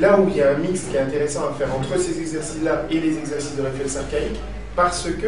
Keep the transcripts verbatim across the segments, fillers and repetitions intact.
là où il y a un mix qui est intéressant à faire entre ces exercices-là et les exercices de réflexe archaïque, parce que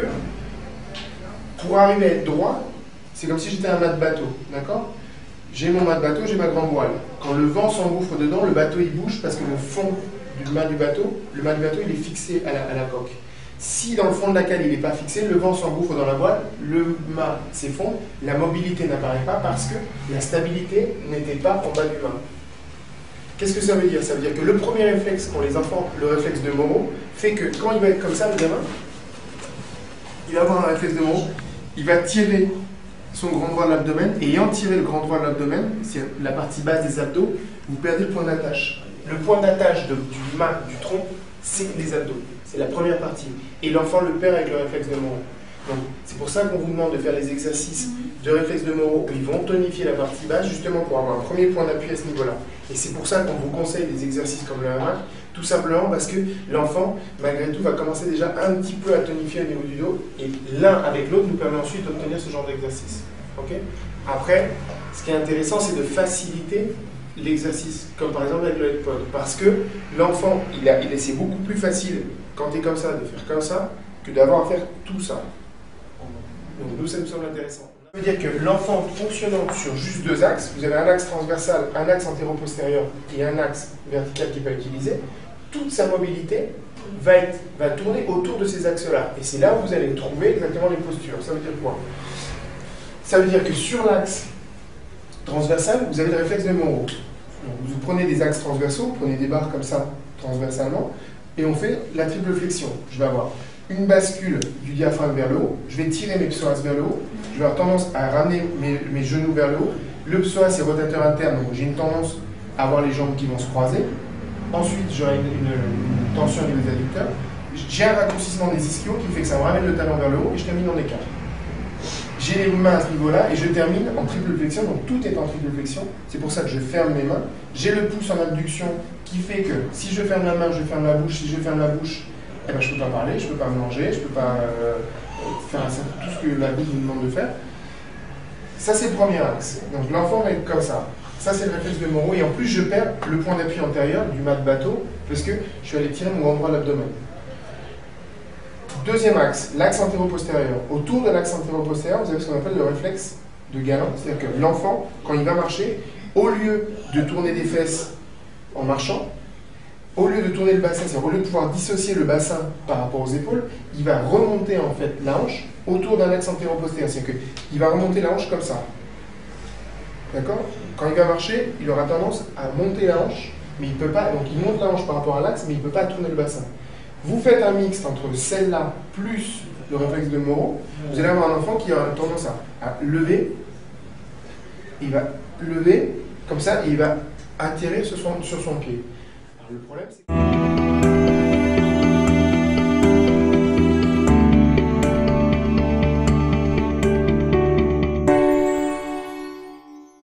pour arriver à être droit, c'est comme si j'étais un mât de bateau, d'accord? J'ai mon mât de bateau, j'ai ma grande voile. Quand le vent s'engouffre dedans, le bateau il bouge parce que le fond du mât du bateau, le mât du bateau il est fixé à la, à la coque. Si dans le fond de la cale il n'est pas fixé, le vent s'engouffre dans la voile, le mât s'effondre, la mobilité n'apparaît pas parce que la stabilité n'était pas en bas du mât. Qu'est-ce que ça veut dire? Ça veut dire que le premier réflexe qu'ont les enfants, le réflexe de Moreau, fait que quand il va être comme ça, le gamin, il va avoir un réflexe de Moreau, il va tirer son grand droit de l'abdomen, et ayant tiré le grand droit de l'abdomen, c'est la partie basse des abdos, vous perdez le point d'attache. Le point d'attache du mât, du tronc, c'est les abdos. C'est la première partie. Et l'enfant le perd avec le réflexe de Moreau. Donc, c'est pour ça qu'on vous demande de faire les exercices de réflexe de Moreau où ils vont tonifier la partie basse, justement pour avoir un premier point d'appui à ce niveau-là. Et c'est pour ça qu'on vous conseille des exercices comme le hamac, tout simplement parce que l'enfant, malgré tout, va commencer déjà un petit peu à tonifier au niveau du dos, et l'un avec l'autre nous permet ensuite d'obtenir ce genre d'exercice. Okay? Après, ce qui est intéressant, c'est de faciliter l'exercice, comme par exemple avec le head pod, parce que l'enfant, il a, il, c'est beaucoup plus facile quand tu es comme ça, de faire comme ça, que d'avoir à faire tout ça. Donc nous, ça nous semble intéressant. Ça veut dire que l'enfant fonctionnant sur juste deux axes, vous avez un axe transversal, un axe antéro-postérieur et un axe vertical qui va utiliser, toute sa mobilité va, être, va tourner autour de ces axes-là. Et c'est là où vous allez trouver exactement les postures. Ça veut dire quoi? Ça veut dire que sur l'axe transversal, vous avez le réflexe de Moreau. Donc vous prenez des axes transversaux, vous prenez des barres comme ça, transversalement, et on fait la triple flexion. Je vais avoir une bascule du diaphragme vers le haut, je vais tirer mes psoas vers le haut, je vais avoir tendance à ramener mes, mes genoux vers le haut. Le psoas c'est rotateur interne, donc j'ai une tendance à avoir les jambes qui vont se croiser. Ensuite, j'aurai une, une, une tension au niveau des adducteurs. J'ai un raccourcissement des ischios qui fait que ça me ramène le talon vers le haut et je termine en écart. J'ai les mains à ce niveau-là et je termine en triple flexion, donc tout est en triple flexion. C'est pour ça que je ferme mes mains. J'ai le pouce en abduction qui fait que si je ferme la main, je ferme la bouche. Si je ferme la bouche, eh ben, je ne peux pas parler, je ne peux pas manger, je ne peux pas euh, faire tout ce que la bouche me demande de faire. Ça, c'est le premier axe. Donc l'enfant va être comme ça. Ça, c'est le réflexe de Moreau. Et en plus, je perds le point d'appui antérieur du mât de bateau parce que je suis allé tirer mon grand droit de l'abdomen. Deuxième axe, l'axe antéro-postérieur. Autour de l'axe antéro-postérieur, vous avez ce qu'on appelle le réflexe de Galant. C'est-à-dire que l'enfant, quand il va marcher, au lieu de tourner des fesses en marchant, au lieu de tourner le bassin, c'est-à-dire au lieu de pouvoir dissocier le bassin par rapport aux épaules, il va remonter en fait la hanche autour d'un axe antéro-postérieur. C'est-à-dire qu'il va remonter la hanche comme ça. D'accord? Quand il va marcher, il aura tendance à monter la hanche, mais il peut pas. Donc il monte la hanche par rapport à l'axe, mais il ne peut pas tourner le bassin. Vous faites un mixte entre celle-là plus le réflexe de Moreau, vous allez avoir un enfant qui a tendance à, à lever, il va lever comme ça et il va atterrir sur son, sur son pied. Alors, le problème, c'est que